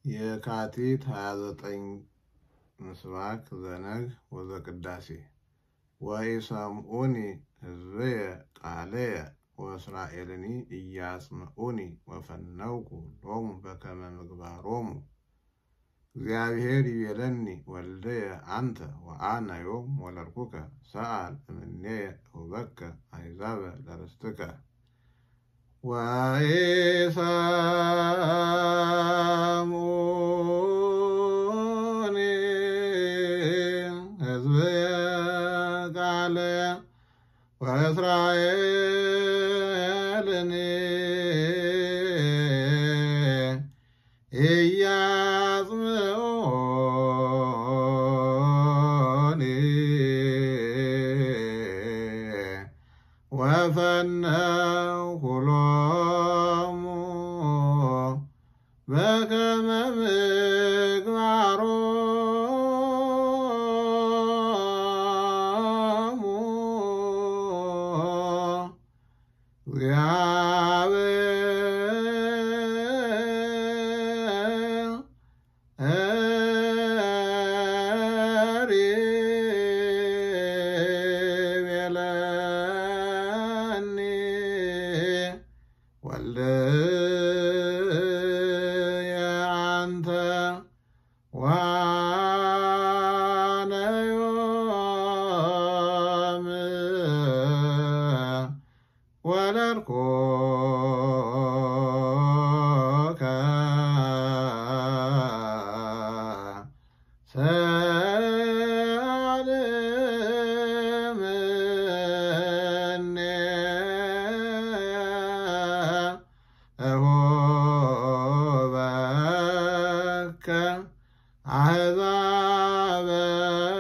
የካቲት 29 ምስባክ ዘነግ ወዘቅዳሴ ወኢሰምዑኒ ሕዝብየ ቃልየ ወእስራኤልኒ ኢያጽምዑኒ ወፈነውኩ ሎሙ በከመ ምግባሮሙ እግዚአብሔር ይቤለኒ ወልደየ አንተ ወአነ ዮም ወለድኩከ ሰአል እምኔየ ውበከ አሕዛበ ለርስትከ ወኢሰምዑኒ ሕዝብየ ቃልየ ወእስራኤልኒ ኢያጽምዑኒ ወፈነውኩ ሎሙ በከመ ምግባሮሙ እግዚአብሔር ይቤለኒ ወልደየ አንተ ወአነ ዮም ወለድኩከ ሰአል እምኔየ ውበከ አሕዛበ